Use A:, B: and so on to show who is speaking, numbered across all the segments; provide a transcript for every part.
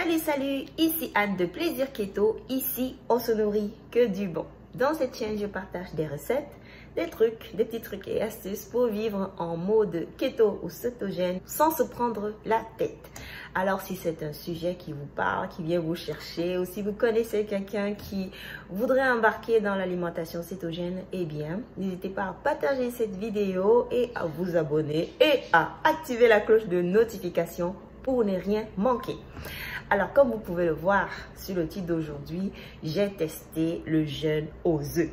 A: Salut, ici Anne de Plaisir Keto. Ici, on se nourrit que du bon. Dans cette chaîne, je partage des recettes, des petits trucs et astuces pour vivre en mode keto ou cétogène sans se prendre la tête. Alors, si c'est un sujet qui vous parle, qui vient vous chercher, ou si vous connaissez quelqu'un qui voudrait embarquer dans l'alimentation cétogène, eh bien, n'hésitez pas à partager cette vidéo et à vous abonner et à activer la cloche de notification pour ne rien manquer. Alors, comme vous pouvez le voir sur le titre d'aujourd'hui, j'ai testé le jeûne aux œufs.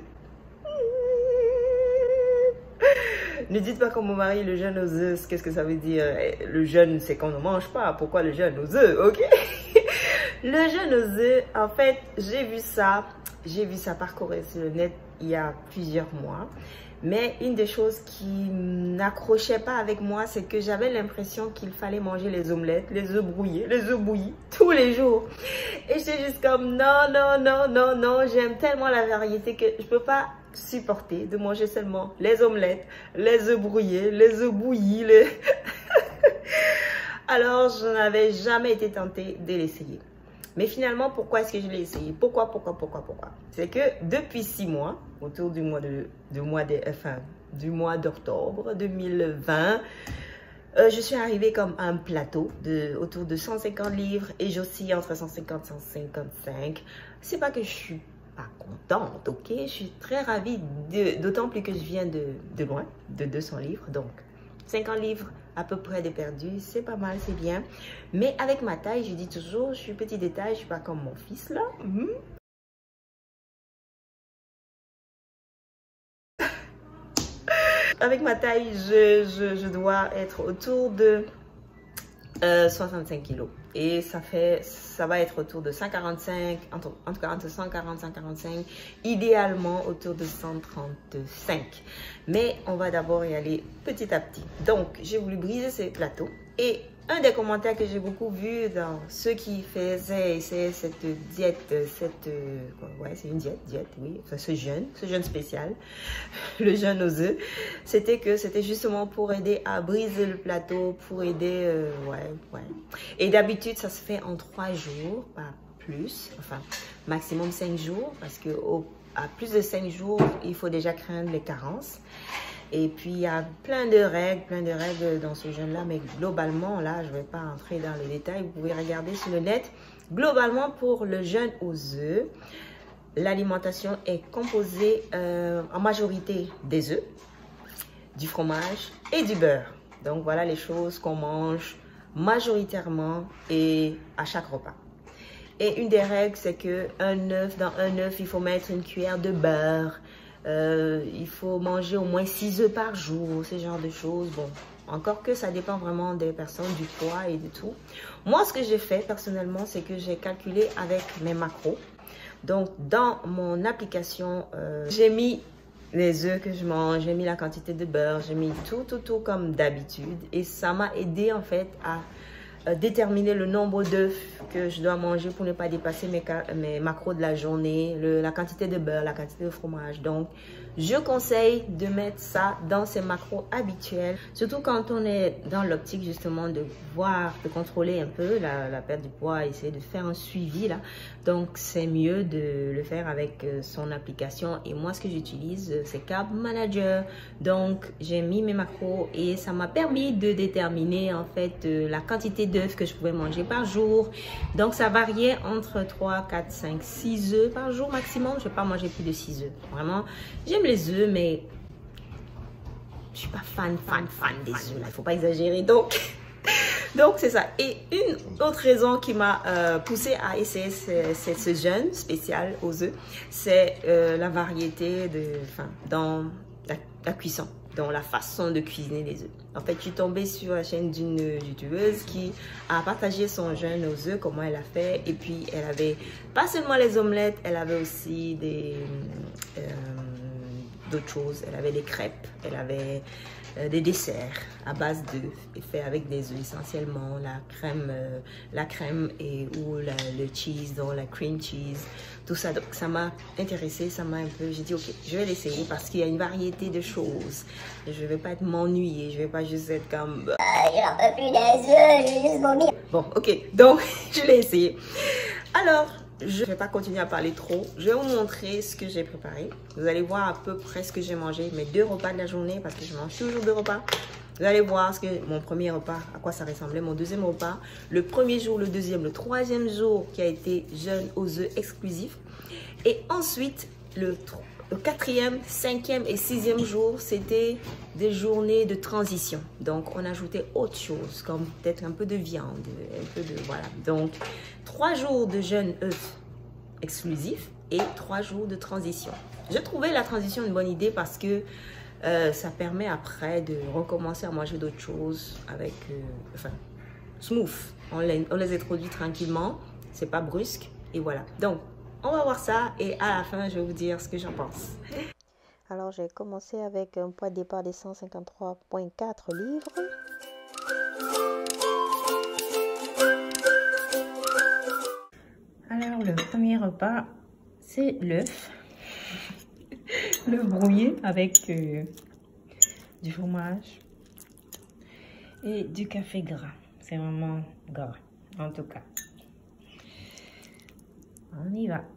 A: Ne dites pas comme mon mari, le jeûne aux œufs, qu'est-ce que ça veut dire? Le jeûne, c'est qu'on ne mange pas. Pourquoi le jeûne aux œufs, ok? Le jeûne aux œufs, en fait, j'ai vu ça parcourir sur le net il y a plusieurs mois. Mais une des choses qui n'accrochait pas avec moi, c'est que j'avais l'impression qu'il fallait manger les omelettes, les œufs brouillés, les œufs bouillis tous les jours. Et j'étais juste comme non, j'aime tellement la variété que je peux pas supporter de manger seulement les omelettes, les œufs brouillés, les œufs bouillis. Alors, je n'avais jamais été tentée de l'essayer. Mais finalement, pourquoi est-ce que je l'ai essayé? Pourquoi? C'est que depuis 6 mois, autour du mois d'octobre 2020, je suis arrivée comme à un plateau autour de 150 livres et j'oscille entre 150 et 155. C'est pas que je suis pas contente, ok? Je suis très ravie, d'autant plus que je viens de loin, de 200 livres, donc 50 livres à peu près de perdu, c'est pas mal, c'est bien. Mais avec ma taille, je dis toujours, je suis petit détail, je suis pas comme mon fils là. Avec ma taille, je dois être autour de 65 kilos. Et ça va être autour de 145, entre 140 et 145, idéalement autour de 135. Mais on va d'abord y aller petit à petit. Donc, j'ai voulu briser ces plateaux. Et un des commentaires que j'ai beaucoup vu dans ceux qui faisaient cette diète, ouais, c'est une diète, oui, enfin ce jeûne spécial, le jeûne aux œufs, c'était que c'était justement pour aider à briser le plateau, pour aider, ouais. Et d'habitude, ça se fait en 3 jours, pas plus, enfin, maximum 5 jours, parce que à plus de 5 jours, il faut déjà craindre les carences. Et puis, il y a plein de règles dans ce jeûne-là. Mais globalement, là, je ne vais pas entrer dans les détails. Vous pouvez regarder sur le net. Globalement, pour le jeûne aux œufs, l'alimentation est composée en majorité des œufs, du fromage et du beurre. Donc, voilà les choses qu'on mange majoritairement et à chaque repas. Et une des règles, c'est que dans un œuf, il faut mettre une cuillère de beurre. Il faut manger au moins 6 œufs par jour, ce genre de choses. Bon, encore que ça dépend vraiment des personnes, du poids et de tout. Moi, ce que j'ai fait personnellement, c'est que j'ai calculé avec mes macros. Donc, dans mon application, j'ai mis les œufs que je mange, j'ai mis la quantité de beurre, j'ai mis tout comme d'habitude. Et ça m'a aidé en fait à déterminer le nombre d'œufs que je dois manger pour ne pas dépasser mes macros de la journée, la quantité de beurre, la quantité de fromage. Donc, je conseille de mettre ça dans ses macros habituels, surtout quand on est dans l'optique justement de contrôler un peu la perte du poids, essayer de faire un suivi là. Donc, c'est mieux de le faire avec son application. Et moi, ce que j'utilise, c'est Carb Manager. Donc, j'ai mis mes macros et ça m'a permis de déterminer en fait la quantité d'œufs que je pouvais manger par jour. Donc, ça variait entre 3, 4, 5, 6 œufs par jour maximum. Je ne vais pas manger plus de 6 œufs. Vraiment, j'aime les œufs, mais je ne suis pas fan des œufs. Il ne faut pas exagérer. Donc, c'est ça. Et une autre raison qui m'a poussée à essayer ce jeûne spécial aux œufs, c'est la variété dans la cuisson, dans la façon de cuisiner les œufs. En fait, je suis tombée sur la chaîne d'une youtubeuse qui a partagé son jeûne aux œufs, comment elle a fait. Et puis, elle avait pas seulement les omelettes, elle avait aussi d'autres choses. Elle avait des crêpes, elle avait des desserts à base d'œufs, fait avec des œufs essentiellement, la crème ou le cheese, donc la cream cheese, tout ça. Donc ça m'a intéressée, ça m'a un peu, j'ai dit ok, je vais l'essayer parce qu'il y a une variété de choses. Je vais pas m'ennuyer, je vais pas juste être comme
B: j'en peux plus des œufs, je vais juste vomir.
A: Bon, ok. Donc, je l'ai essayé. Alors, je ne vais pas continuer à parler trop. Je vais vous montrer ce que j'ai préparé. Vous allez voir à peu près ce que j'ai mangé, mes 2 repas de la journée, parce que je mange toujours 2 repas. Vous allez voir mon premier repas, à quoi ça ressemblait, mon deuxième repas, le premier jour, le deuxième, le troisième jour qui a été jeûne aux œufs exclusifs. Et ensuite, le 4e, 5e et 6e jour, c'était des journées de transition. Donc, on ajoutait autre chose, comme peut-être un peu de viande, un peu de... Voilà. Donc, 3 jours de jeûne œufs exclusifs et 3 jours de transition. Je trouvais la transition une bonne idée parce que ça permet après de recommencer à manger d'autres choses avec, enfin, smooth. On les introduit tranquillement, c'est pas brusque et voilà. Donc, on va voir ça et à la fin, je vais vous dire ce que j'en pense.
B: Alors, j'ai commencé avec un poids de départ de 153,4 livres. Alors, le premier repas, c'est l'œuf. Le brouillé avec du fromage et du café gras. C'est vraiment gras, en tout cas. On y va.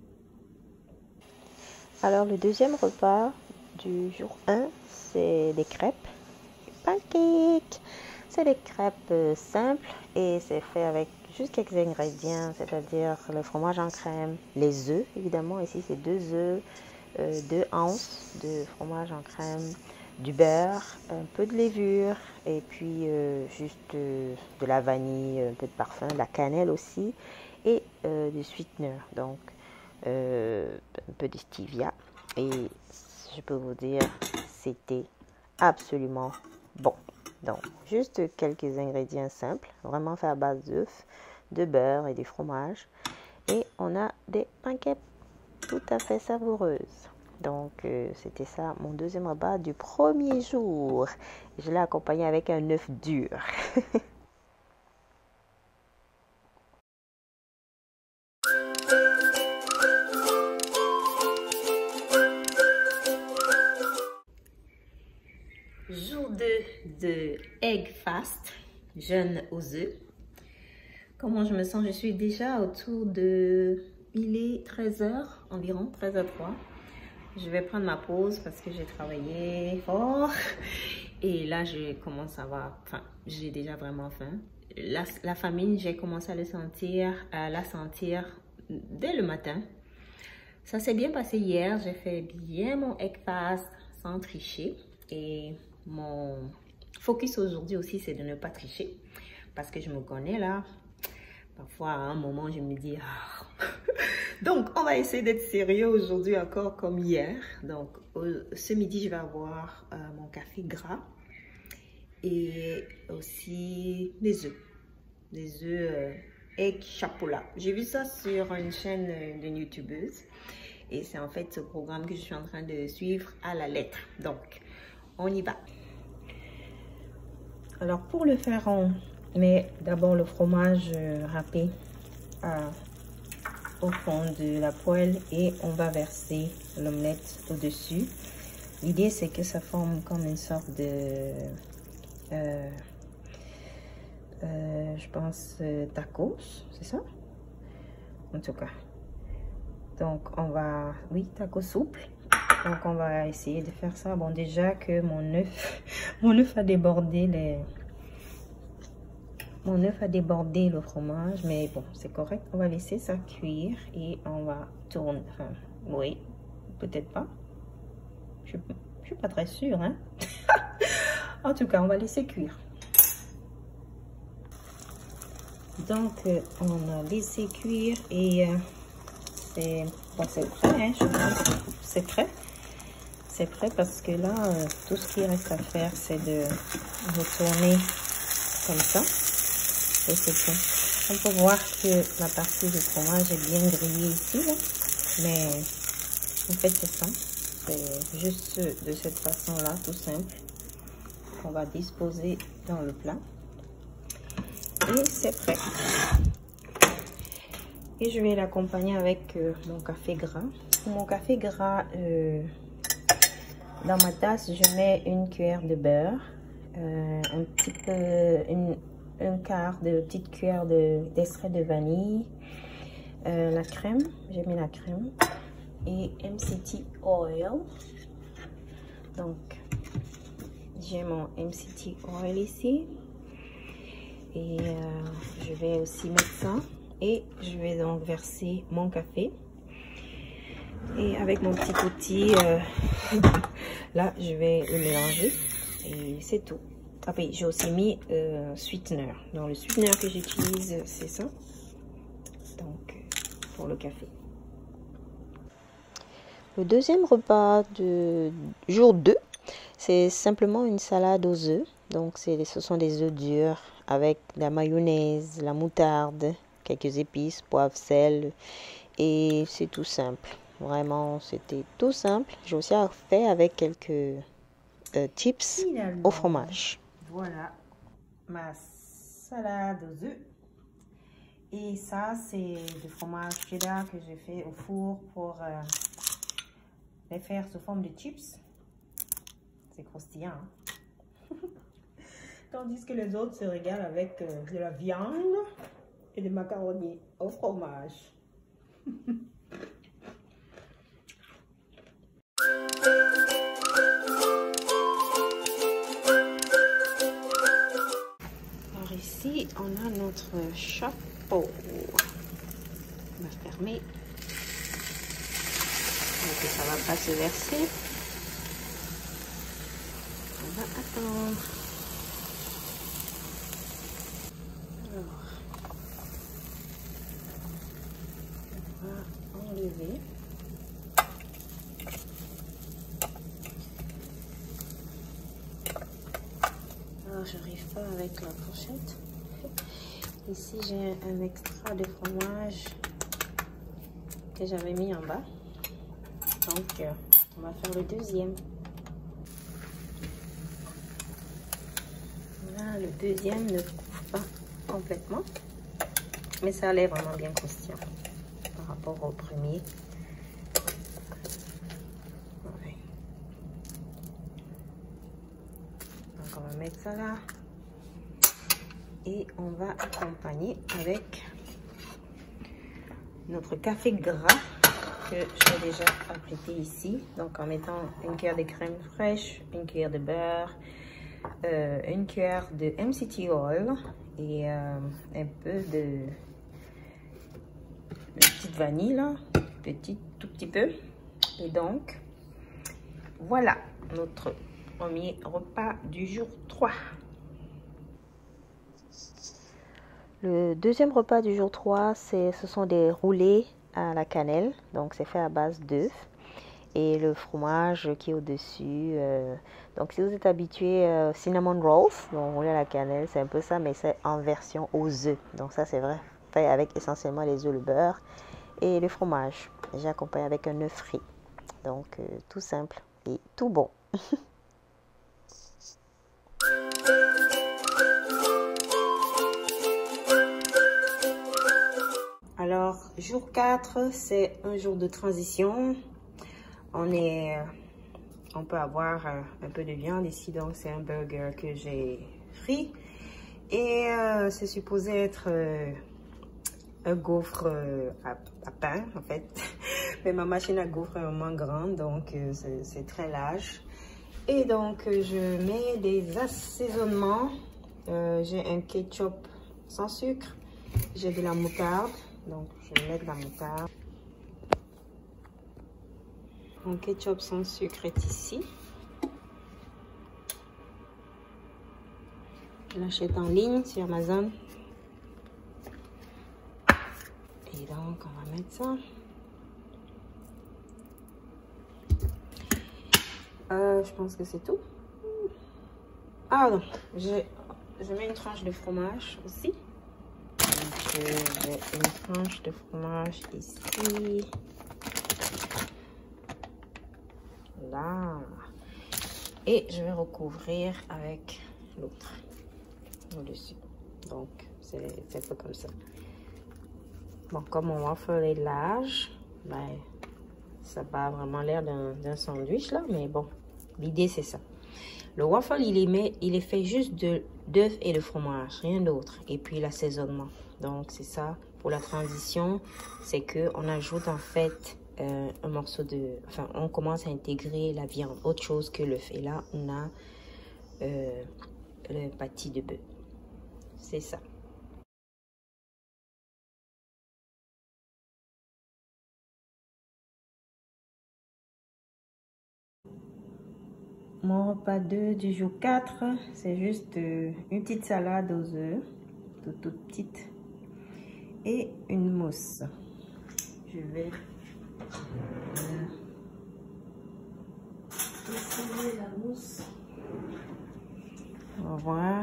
B: Alors, le deuxième repas du jour 1, c'est des crêpes. Pancakes. C'est des crêpes simples et c'est fait avec juste quelques ingrédients, c'est-à-dire le fromage en crème, les œufs, évidemment. Ici, c'est 2 œufs, 2 ounces de fromage en crème, du beurre, un peu de levure et puis juste de la vanille, un peu de parfum, de la cannelle aussi et du sweetener, donc un peu de stevia. Et je peux vous dire, c'était absolument bon. Donc, juste quelques ingrédients simples, vraiment fait à base d'œufs, de beurre et du fromage. Et on a des pancakes tout à fait savoureuses. Donc, c'était ça, mon deuxième repas du premier jour. Je l'ai accompagné avec un œuf dur.
A: Jour 2 de Egg Fast, jeûne aux œufs. Comment je me sens? Je suis déjà autour de... Il est 13h environ, 13h03. Je vais prendre ma pause parce que j'ai travaillé fort. Et là, je commence à avoir... Enfin, j'ai déjà vraiment faim. La famine, j'ai commencé à la sentir dès le matin. Ça s'est bien passé hier. J'ai fait bien mon Egg Fast sans tricher. Et mon focus aujourd'hui aussi, c'est de ne pas tricher. Parce que je me connais là. Parfois, à un moment, je me dis... Oh. Donc, on va essayer d'être sérieux aujourd'hui encore comme hier. Donc, ce midi, je vais avoir mon café gras. Et aussi des œufs. Des œufs egg chapoula. J'ai vu ça sur une chaîne de youtubeuse. Et c'est en fait ce programme que je suis en train de suivre à la lettre. Donc, on y va.
B: Alors, pour le faire, on met d'abord le fromage râpé au fond de la poêle et on va verser l'omelette au-dessus. L'idée, c'est que ça forme comme une sorte de, je pense, tacos, c'est ça? En tout cas. Donc, on va, oui, tacos souple. Donc, on va essayer de faire ça. Bon, déjà que mon œuf a débordé mon œuf a débordé le fromage, mais bon, c'est correct. On va laisser ça cuire et on va tourner. Enfin, oui, peut-être pas. Je suis pas très sûre, hein. En tout cas, on va laisser cuire. Donc, on a laissé cuire et c'est bon, prêt, hein, je pense. C'est prêt. C'est prêt parce que là, tout ce qui reste à faire, c'est de retourner comme ça. Et c'est tout. On peut voir que la partie du fromage est bien grillée ici, là. Mais en fait, c'est ça. C'est juste de cette façon-là, tout simple, qu'on va disposer dans le plat. Et c'est prêt. Et je vais l'accompagner avec mon café gras. Pour mon café gras, dans ma tasse, je mets une cuillère de beurre, un petit peu, un quart de petite cuillère d'extrait de vanille, la crème, j'ai mis la crème, et MCT oil. Donc, j'ai mon MCT oil ici. Et je vais aussi mettre ça. Et je vais donc verser mon café. Et avec mon petit outil, là, je vais le mélanger. Et c'est tout. Après, j'ai aussi mis sweetener. Donc, le sweetener que j'utilise, c'est ça. Donc, pour le café. Le deuxième repas de jour 2, c'est simplement une salade aux œufs. Donc, ce sont des œufs durs avec la mayonnaise, la moutarde, quelques épices, poivre, sel. Et c'est tout simple. Vraiment, c'était tout simple. J'ai aussi fait avec quelques chips au fromage. Voilà ma salade aux œufs. Et ça, c'est du fromage cheddar que j'ai fait au four pour les faire sous forme de chips. C'est croustillant. Hein? Tandis que les autres se régalent avec de la viande et des macaronis au fromage. Alors ici, on a notre chapeau. On va fermer. Donc ça va pas se verser. On va attendre. Alors, on va enlever. Alors, j'arrive pas avec la fourchette. Ici, j'ai un extra de fromage que j'avais mis en bas. Donc, on va faire le deuxième. Là, le deuxième ne couvre pas complètement, mais ça a l'air vraiment bien croustillant par rapport au premier. Ouais. Donc, on va mettre ça là. Et on va accompagner avec notre café gras que j'ai déjà appliqué ici. Donc, en mettant une cuillère de crème fraîche, une cuillère de beurre, une cuillère de MCT oil et un peu de petite vanille, là, tout petit peu. Et donc, voilà notre premier repas du jour 3. Le deuxième repas du jour 3, ce sont des roulés à la cannelle. Donc, c'est fait à base d'œufs et le fromage qui est au-dessus. Donc, si vous êtes habitué cinnamon rolls, donc roulé à la cannelle, c'est un peu ça, mais c'est en version aux œufs. Donc, ça, c'est vrai, fait avec essentiellement les œufs, le beurre et le fromage. J'ai accompagné avec un œuf frit. Donc, tout simple et tout bon. Alors, jour 4, c'est un jour de transition. On peut avoir un peu de viande ici, donc c'est un burger que j'ai frit. Et c'est supposé être un gaufre à pain, en fait. Mais ma machine à gaufre est vraiment grande, donc c'est très large. Et donc, je mets des assaisonnements. J'ai un ketchup sans sucre. J'ai de la moutarde. Donc, je vais mettre de la moutarde. Mon ketchup sans sucre est ici. Je l'achète en ligne sur Amazon. Et donc, on va mettre ça. Je pense que c'est tout. Ah non, je mets une tranche de fromage aussi. Donc, j'ai une tranche de fromage ici. Là. Et je vais recouvrir avec l'autre au-dessus. Donc, c'est un peu comme ça. Bon, comme mon waffle est large, ben, ça n'a pas vraiment l'air d'un sandwich là, mais bon, l'idée c'est ça. Le waffle, il est fait juste d'œufs et de fromage, rien d'autre. Et puis l'assaisonnement. Donc c'est ça pour la transition, c'est que on ajoute en fait un morceau de, enfin on commence à intégrer la viande, autre chose que l'œuf. Et là on a le pâtis de bœuf. C'est ça. Mon repas 2 du jour 4, c'est juste une petite salade aux œufs, toute petite, et une mousse. Je vais essayer la mousse. On va voir.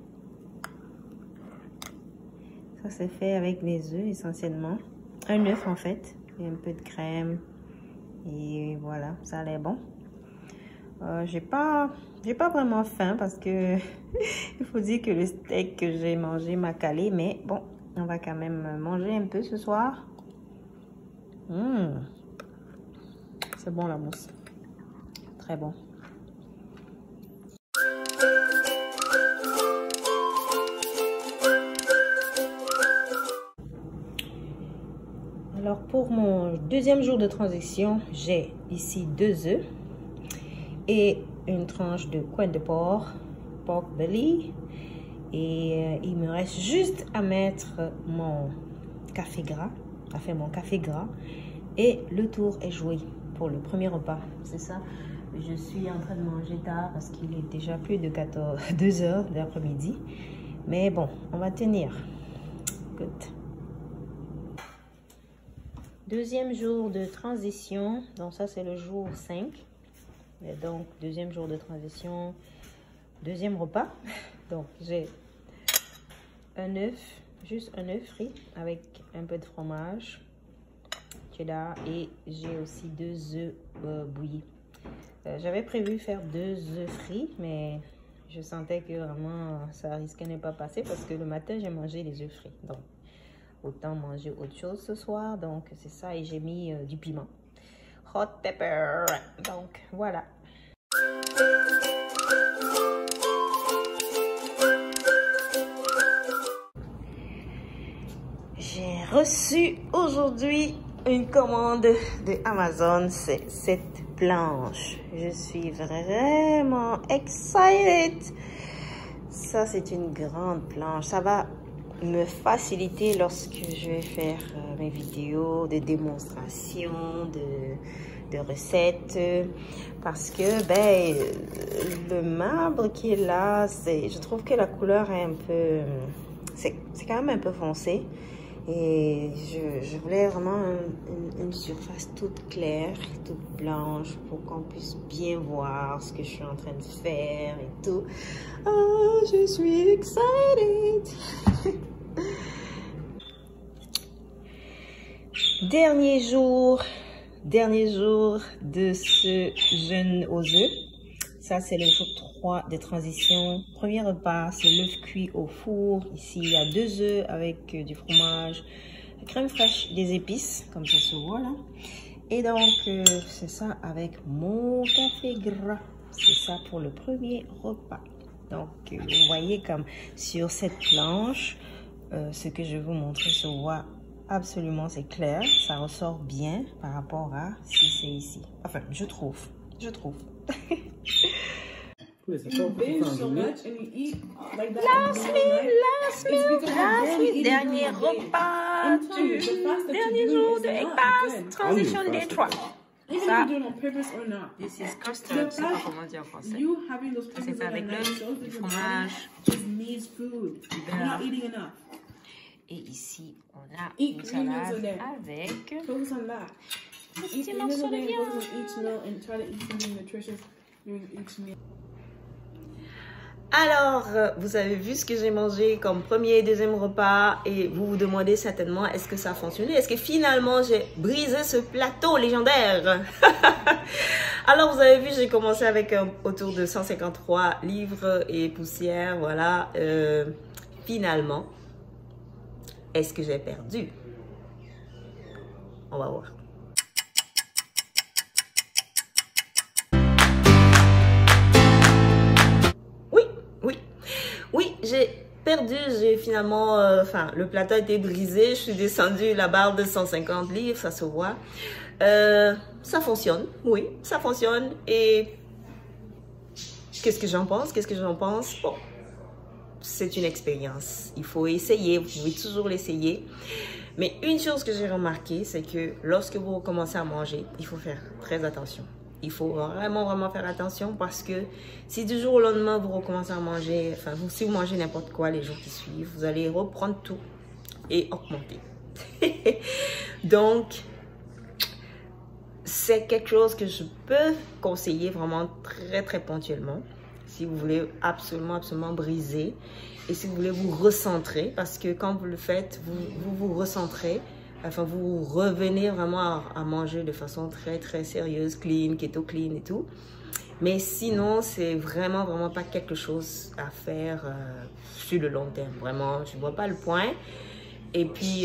B: Ça c'est fait avec les œufs essentiellement. Un œuf en fait, et un peu de crème. Et voilà, ça a l'air bon. J'ai pas vraiment faim parce que il faut dire que le steak que j'ai mangé m'a calé, mais bon, on va quand même manger un peu ce soir. C'est bon la mousse, très bon. Alors pour mon deuxième jour de transition, j'ai ici 2 œufs et une tranche de couenne de porc belly, et il me reste juste à mettre mon café gras, et le tour est joué pour le premier repas. C'est ça, je suis en train de manger tard parce qu'il est déjà plus de 2 heures de l'après-midi, mais bon, on va tenir. Good. Deuxième jour de transition, donc ça c'est le jour 5. Et donc, deuxième jour de transition, deuxième repas. Donc, j'ai un œuf, juste un œuf frit avec un peu de fromage, cheddar, et j'ai aussi 2 œufs bouillis. J'avais prévu faire 2 œufs frits, mais je sentais que vraiment ça risquait de ne pas passer parce que le matin, j'ai mangé les œufs frits. Donc, autant manger autre chose ce soir. Donc, c'est ça, et j'ai mis du piment. Hot pepper. Donc voilà. J'ai reçu aujourd'hui une commande de Amazon. C'est cette planche. Je suis vraiment excited. Ça, c'est une grande planche. Ça va me faciliter lorsque je vais faire mes vidéos de démonstration, de recettes, parce que ben le marbre qui est là, je trouve que la couleur est un peu, c'est quand même un peu foncé, et je voulais vraiment une surface toute claire, toute blanche, pour qu'on puisse bien voir ce que je suis en train de faire et tout. Oh, je suis excited. Dernier jour de ce jeûne aux œufs. Ça, c'est le jour 3 de transition. Premier repas, c'est l'œuf cuit au four. Ici, il y a 2 œufs avec du fromage, crème fraîche, des épices, comme ça se voit là. Et donc, c'est ça avec mon café gras. C'est ça pour le premier repas. Donc, vous voyez comme sur cette planche, ce que je vais vous montrer se voit absolument, c'est clair. Ça ressort bien par rapport à si c'est ici. Enfin, je trouve. Lastly, dernier repas du dernier jour de egg pass, transition day 3. Ça, this is custard, je sais pas comment dire en français. C'est fait avec l'œuf, du fromage, du beurre. Et ici, on a une salade avec petit morceau de viande.
A: Alors, vous avez vu ce que j'ai mangé comme premier et deuxième repas, et vous vous demandez certainement, est-ce que ça a fonctionné? Est-ce que finalement j'ai brisé ce plateau légendaire? Alors, vous avez vu, j'ai commencé avec autour de 153 livres et poussière, voilà. Finalement, est-ce que j'ai perdu? On va voir. j'ai perdu, j'ai finalement, enfin, le plateau a été brisé, je suis descendue la barre de 150 livres, ça se voit. Ça fonctionne, oui, ça fonctionne. Et qu'est-ce que j'en pense? Qu'est-ce que j'en pense? Bon, c'est une expérience. Il faut essayer, vous pouvez toujours l'essayer. Mais une chose que j'ai remarqué, c'est que lorsque vous recommencez à manger, il faut faire très attention. Il faut vraiment faire attention parce que si du jour au lendemain, vous recommencez à manger, enfin, si vous mangez n'importe quoi les jours qui suivent, vous allez reprendre tout et augmenter. Donc, c'est quelque chose que je peux conseiller vraiment très ponctuellement si vous voulez absolument briser et si vous voulez vous recentrer, parce que quand vous le faites, vous recentrez, enfin vous revenez vraiment à manger de façon très sérieuse, clean, keto clean et tout. Mais sinon, c'est vraiment pas quelque chose à faire sur le long terme. Vraiment, je ne vois pas le point. Et puis,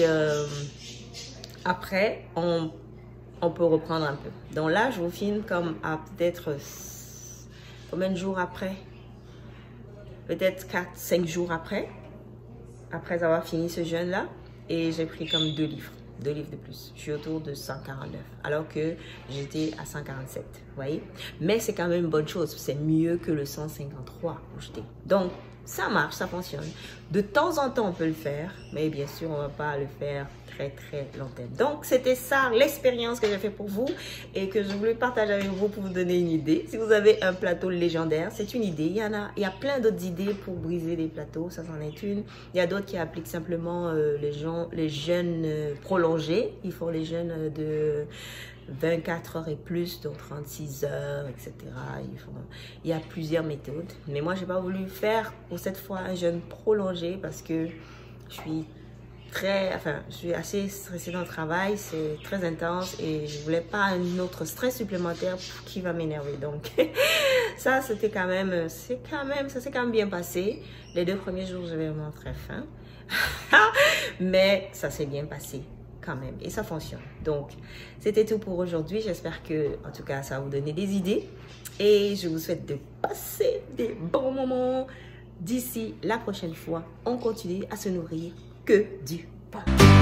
A: après, on peut reprendre un peu. Donc là, je vous filme comme à peut-être combien de jours après? Peut-être 4-5 jours après avoir fini ce jeûne-là. Et j'ai pris comme 2 livres. 2 livres de plus. Je suis autour de 149. Alors que j'étais à 147. Vous voyez? Mais c'est quand même une bonne chose. C'est mieux que le 153 où j'étais. Donc, ça marche, ça fonctionne. De temps en temps, on peut le faire. Mais bien sûr, on ne va pas le faire très longtemps. Donc, c'était ça l'expérience que j'ai fait pour vous et que je voulais partager avec vous pour vous donner une idée. Si vous avez un plateau légendaire, c'est une idée. Il y a plein d'autres idées pour briser des plateaux. Ça, c'en est une. Il y a d'autres qui appliquent simplement les jeûnes prolongés. Ils font les jeûnes de 24 heures et plus, donc 36 heures, etc. Il y a plusieurs méthodes. Mais moi, je n'ai pas voulu faire pour cette fois un jeûne prolongé parce que je suis assez stressée dans le travail, c'est très intense et je voulais pas un autre stress supplémentaire qui va m'énerver. Donc ça, ça s'est quand même bien passé. Les 2 premiers jours, j'avais vraiment très faim. Mais ça s'est bien passé quand même et ça fonctionne. Donc, c'était tout pour aujourd'hui. J'espère que, en tout cas, ça va vous donner des idées et je vous souhaite de passer des bons moments. D'ici la prochaine fois, on continue à se nourrir que du pain.